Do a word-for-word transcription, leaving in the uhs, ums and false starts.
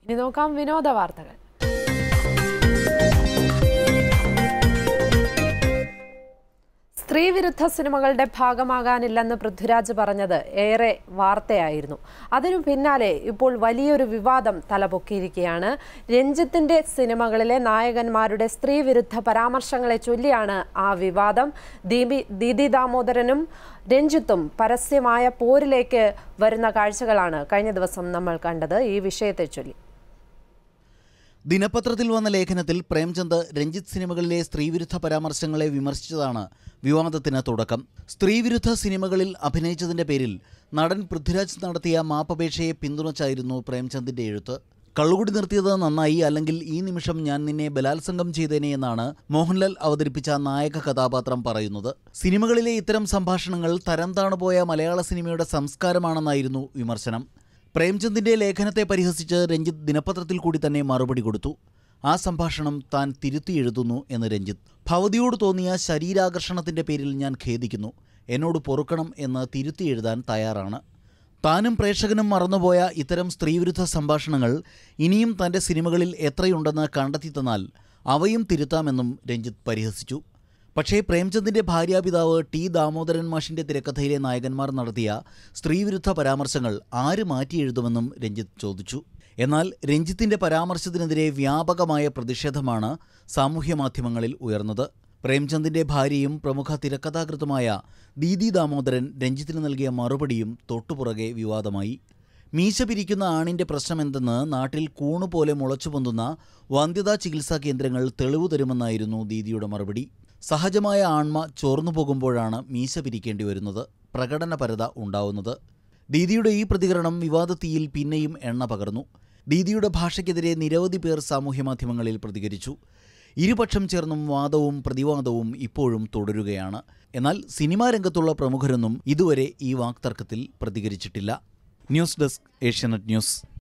ഇനി നോക്കാം വിനോദ വാർത്തകൾ. സ്ത്രീവിരുദ്ധ സിനിമകളുടെ ഭാഗമാകാനില്ലെന്ന് പൃഥ്വിരാജ് പറഞ്ഞത് ഏറെ വാർത്തയായിരുന്നു. അതിനു പിന്നാലെ ഇപ്പോൾ വലിയൊരു വിവാദം തലപൊക്കിയിരിക്കുകയാണ്. രഞ്ജിത്തിന്റെ സിനിമകളിലെ നായകന്മാരുടെ സ്ത്രീവിരുദ്ധ പരാമർശങ്ങളെ ചൊല്ലിയാണ് ആ വിവാദം. ദീദി ദാമോദരനും രഞ്ജിത്തും പരസ്യമായ പോരിലേക്ക് വരുന്ന കാഴ്ചകളാണ് കഴിഞ്ഞ ദിവസം നമ്മൾ കണ്ടത്. ഈ വിഷയത്തെ ചൊല്ലി ദിനപത്രത്തിൽ വന്ന ലേഖനത്തിൽ പ്രേംചന്ദ് രഞ്ജിത്ത് സിനിമകളിലെ സ്ത്രീവിരുദ്ധ പരാമർശങ്ങളെ വിമർശിച്ചതാണ് വിവാദത്തിന് തുടക്കം. സ്ത്രീവിരുദ്ധ സിനിമകളിൽ അഭിനയിച്ചതിന്റെ പേരിൽ നടൻ പൃഥ്വിരാജ് നടത്തിയ മാപ്പപേക്ഷയെ പിന്തുണച്ചായിരുന്നു പ്രേംചന്ദിന്റെ എഴുത്ത്. കള്ളുകുടി നിർത്തിയത് നന്നായി, അല്ലെങ്കിൽ ഈ നിമിഷം ഞാൻ നിന്നെ ബലാത്സംഗം ചെയ്തേനെ എന്നാണ് മോഹൻലാൽ അവതരിപ്പിച്ച നായക കഥാപാത്രം പറയുന്നത്. സിനിമകളിലെ ഇത്തരം സംഭാഷണങ്ങൾ തരം താണുപോയ മലയാള സിനിമയുടെ സംസ്കാരമാണെന്നായിരുന്നു വിമർശനം. പ്രേംചന്ദിന്റെ ലേഖനത്തെ പരിഹസിച്ച് രഞ്ജിത്ത് ദിനപത്രത്തിൽ കൂടി തന്നെ മറുപടി കൊടുത്തു. ആ സംഭാഷണം താൻ തിരുത്തി എഴുതുന്നു എന്ന് രഞ്ജിത്ത്. ഭവതിയോട് തോന്നിയ ശരീരാകർഷണത്തിന്റെ പേരിൽ ഞാൻ ഖേദിക്കുന്നു, എന്നോട് പൊറുക്കണം എന്ന് തിരുത്തി എഴുതാൻ തയ്യാറാണ്. താനും പ്രേക്ഷകനും മറന്നുപോയ ഇത്തരം സ്ത്രീവിരുദ്ധ സംഭാഷണങ്ങൾ ഇനിയും തന്റെ സിനിമകളിൽ എത്രയുണ്ടെന്ന് കണ്ടെത്തി തന്നാൽ അവയും തിരുത്താമെന്നും രഞ്ജിത്ത് പരിഹസിച്ചു. പക്ഷേ പ്രേംചന്ദിന്റെ ഭാര്യാപിതാവ് ടി ദാമോദരൻ മാഷിന്റെ തിരക്കഥയിലെ നായകന്മാർ നടത്തിയ സ്ത്രീവിരുദ്ധ പരാമർശങ്ങൾ ആര് മാറ്റിയെഴുതുമെന്നും രഞ്ജിത്ത് ചോദിച്ചു. എന്നാൽ രഞ്ജിത്തിന്റെ പരാമർശത്തിനെതിരെ വ്യാപകമായ പ്രതിഷേധമാണ് സാമൂഹ്യ മാധ്യമങ്ങളിൽ ഉയർന്നത്. പ്രേംചന്ദിന്റെ ഭാര്യയും പ്രമുഖ തിരക്കഥാകൃത്തുമായ ദീദി ദാമോദരൻ രഞ്ജിത്തിന് നൽകിയ മറുപടിയും തൊട്ടുപുറകെ വിവാദമായി. മീശ പിരിക്കുന്ന ആണിന്റെ പ്രശ്നമെന്തെന്ന് നാട്ടിൽ കൂണുപോലെ മുളച്ചുപൊന്തുന്ന വന്ധ്യതാ ചികിത്സാ കേന്ദ്രങ്ങൾ തെളിവു തരുമെന്നായിരുന്നു ദീദിയുടെ മറുപടി. സഹജമായ ആൺമ ചോർന്നു പോകുമ്പോഴാണ് മീശ പിരിക്കേണ്ടി വരുന്നത്, പ്രകടനപരത ഉണ്ടാവുന്നത്. ദീദിയുടെ ഈ പ്രതികരണം വിവാദത്തീയിൽ പിന്നെയും എണ്ണ പകർന്നു. ദീദിയുടെ ഭാഷയ്ക്കെതിരെ നിരവധി പേർ സാമൂഹ്യമാധ്യമങ്ങളിൽ പ്രതികരിച്ചു. ഇരുപക്ഷം ചേർന്നും വാദവും പ്രതിവാദവും ഇപ്പോഴും തുടരുകയാണ്. എന്നാൽ സിനിമാ രംഗത്തുള്ള പ്രമുഖരൊന്നും ഇതുവരെ ഈ വാക്തർക്കത്തിൽ പ്രതികരിച്ചിട്ടില്ല. News desk, Asianet news.